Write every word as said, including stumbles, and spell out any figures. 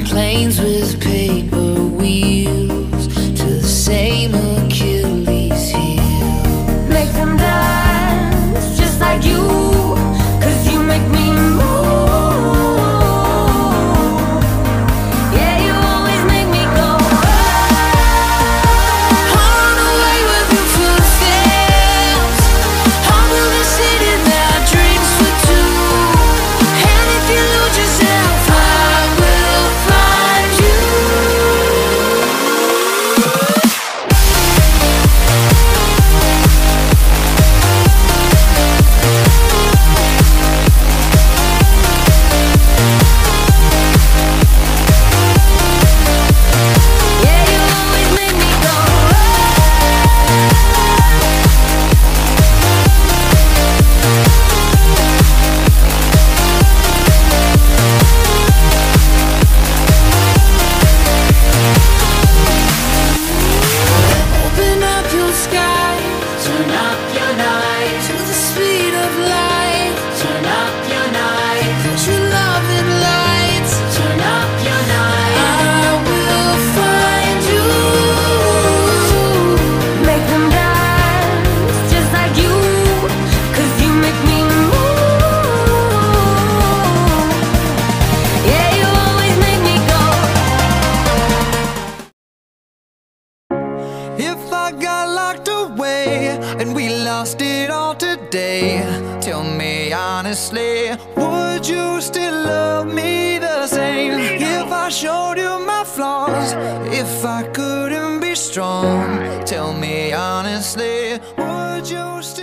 planes with paper wheels to the same Achilles heel. Make them dance just like you, 'cause you make me move. Yeah, you always make me go on away with your footsteps. I'm in the city that drinks for two, and if you lose yourself, I will find you. Yeah, you always make me go. Open up your sky, turn up your night to the speed of light. Turn up your night, put your love in lights. Turn up your night, I will find you. Make them dance just like you, 'cause you make me move. Yeah, you always make me go. If I got locked away and we lost it all today, tell me honestly, would you still love me the same? If I showed you my flaws, if I couldn't be strong, tell me honestly, would you still